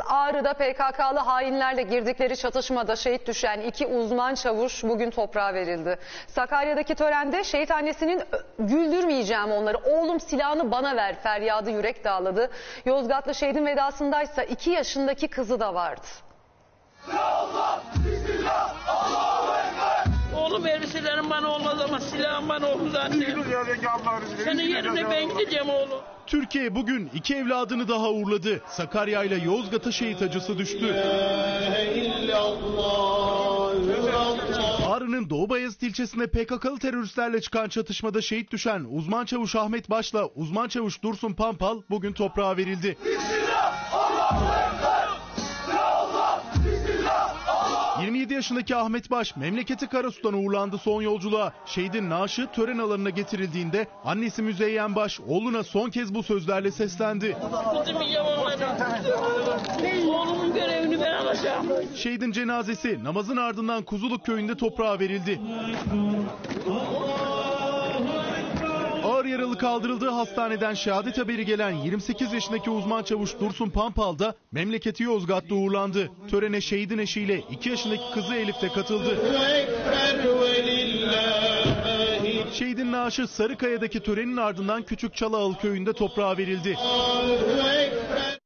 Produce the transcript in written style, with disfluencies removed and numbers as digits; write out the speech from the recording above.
Ağrı'da PKK'lı hainlerle girdikleri çatışmada şehit düşen 2 uzman çavuş bugün toprağa verildi. Sakarya'daki törende şehit annesinin "güldürmeyeceğim onları, oğlum silahını bana ver" feryadı yürek dağladı. Yozgatlı şehidin vedasındaysa 2 yaşındaki kızı da vardı. Allah, bismillah, Allahu Ekber. Oğlum elbiselerim bana olmaz ama silahım bana olur zaten. Senin yerine ben gideceğim oğlum. Türkiye bugün 2 evladını daha uğurladı. Sakarya ile Yozgat'a şehit acısı düştü. Ağrı'nın Doğu Bayezid ilçesinde PKK'lı teröristlerle çıkan çatışmada şehit düşen uzman çavuş Ahmet Baş'la uzman çavuş Dursun Pampal bugün toprağa verildi. Bismillah, Allahu Ekber. 27 yaşındaki Ahmet Baş memleketi Karasu'dan uğurlandı son yolculuğa. Şehidin naaşı tören alanına getirildiğinde annesi Müzeyyen Baş oğluna son kez bu sözlerle seslendi. Oğlumun görevini ben alacağım. Şehidin cenazesi namazın ardından Kuzuluk köyünde toprağa verildi. Ağır yaralı kaldırıldığı hastaneden şehadet haberi gelen 28 yaşındaki uzman çavuş Dursun Pampal da memleketi Yozgat'ta uğurlandı. Törene şehidin eşiyle 2 yaşındaki kızı Elif de katıldı. Şehidin naaşı Sarıkaya'daki törenin ardından Küçük Çalıalı köyünde toprağa verildi.